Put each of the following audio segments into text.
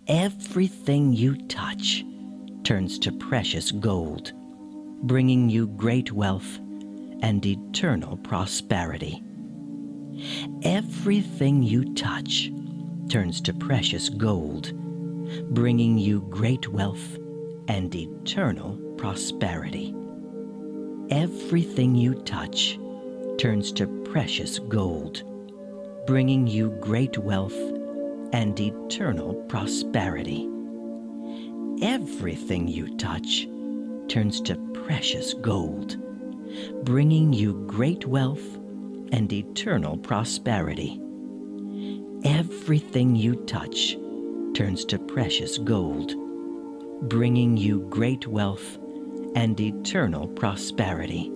Everything you touch turns to precious gold, bringing you great wealth and eternal prosperity. Everything you touch turns to precious gold, bringing you great wealth and eternal prosperity. Everything you touch turns to precious gold, bringing you great wealth and eternal prosperity. Everything you touch turns to precious gold, bringing you great wealth and eternal prosperity. Everything you touch turns to precious gold, bringing you great wealth and eternal prosperity.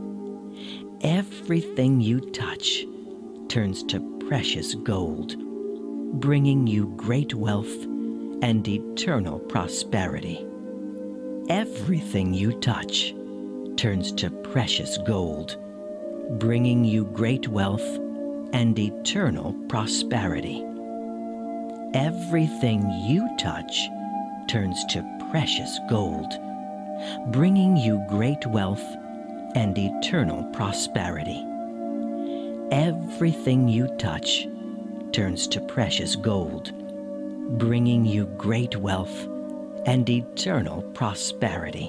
Everything you touch turns to precious gold, bringing you great wealth and eternal prosperity. Everything you touch turns to precious gold, bringing you great wealth and eternal prosperity. Everything you touch turns to precious gold, bringing you great wealth and eternal prosperity. Everything you touch turns to precious gold, bringing you great wealth and eternal prosperity.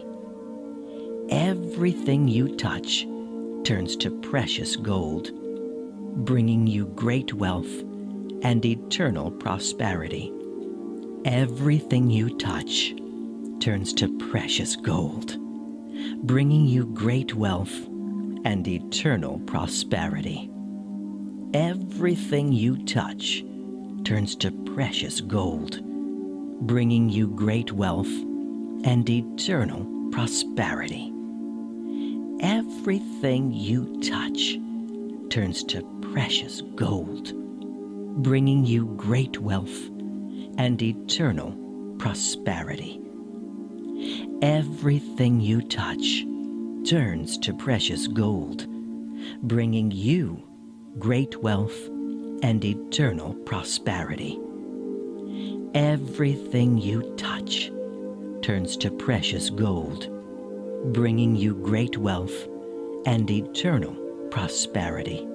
Everything you touch turns to precious gold, bringing you great wealth and eternal prosperity. Everything you touch turns to precious gold, bringing you great wealth and eternal prosperity. Everything you touch turns to precious gold, bringing you great wealth and eternal prosperity. Everything you touch turns to precious gold, bringing you great wealth and eternal prosperity. Everything you touch turns to precious gold, bringing you great wealth and eternal prosperity. Everything you touch turns to precious gold, bringing you great wealth and eternal prosperity.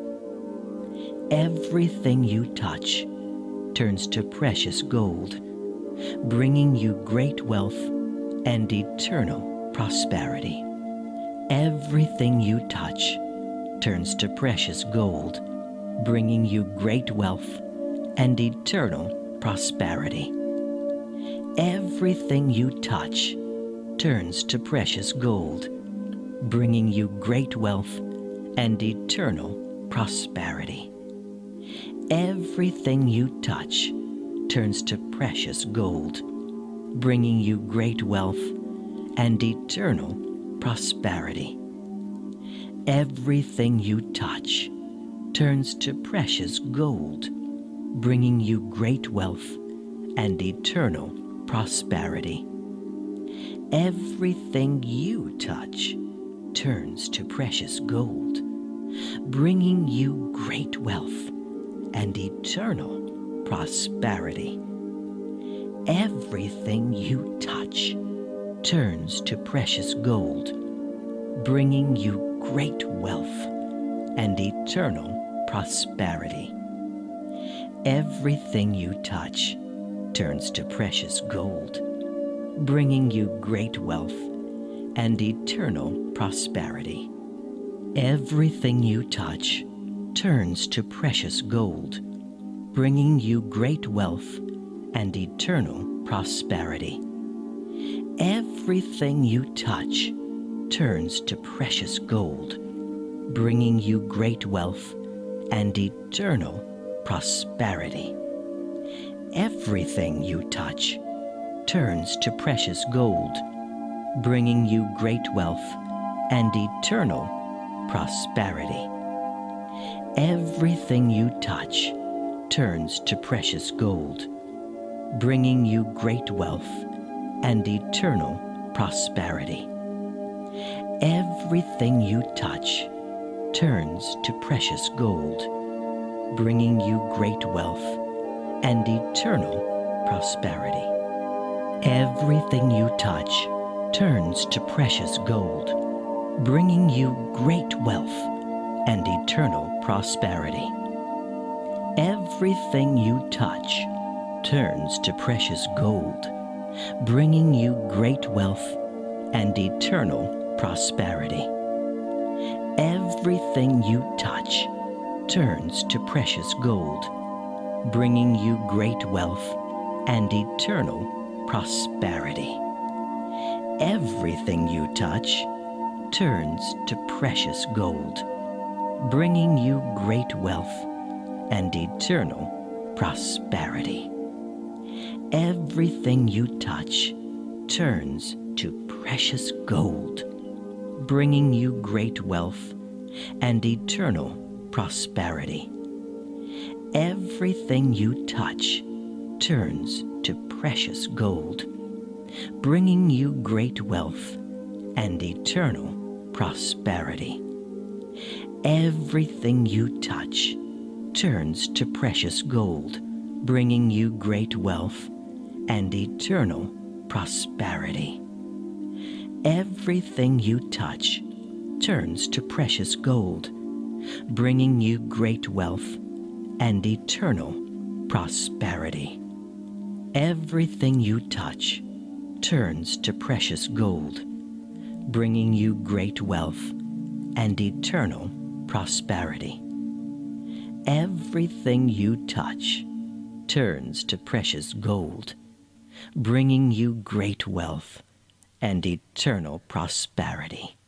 Everything you touch turns to precious gold, bringing you great wealth and eternal prosperity. Everything you touch turns to precious gold, bringing you great wealth and eternal prosperity. Everything you touch turns to precious gold, bringing you great wealth and eternal prosperity. Everything you touch turns to precious gold, bringing you great wealth and eternal prosperity. Everything you touch turns to precious gold, bringing you great wealth and eternal prosperity. Everything you touch turns to precious gold, bringing you great wealth and eternal prosperity. Everything you touch turns to precious gold, bringing you great wealth and eternal prosperity. Everything you touch turns to precious gold, bringing you great wealth and eternal prosperity. Everything you touch turns to precious gold, bringing you great wealth and eternal prosperity. Everything you touch turns to precious gold, bringing you great wealth and eternal prosperity. Everything you touch turns to precious gold, bringing you great wealth and eternal prosperity. Everything you touch turns to precious gold, bringing you great wealth and eternal prosperity. Everything you touch turns to precious gold, bringing you great wealth and eternal prosperity. Everything you touch turns to precious gold, bringing you great wealth and eternal prosperity. Everything you touch turns to precious gold, bringing you great wealth and eternal prosperity. Everything you touch turns to precious gold, bringing you great wealth and eternal prosperity. Everything you touch turns to precious gold, bringing you great wealth and eternal prosperity. Everything you touch turns to precious gold, bringing you great wealth and eternal prosperity. Everything you touch turns to precious gold, bringing you great wealth and eternal prosperity. Everything you touch turns to precious gold, bringing you great wealth and eternal prosperity. Everything you touch turns to precious gold, bringing you great wealth and eternal prosperity. Everything you touch turns to precious gold, bringing you great wealth and eternal prosperity. Everything you touch turns to precious gold, bringing you great wealth and eternal prosperity.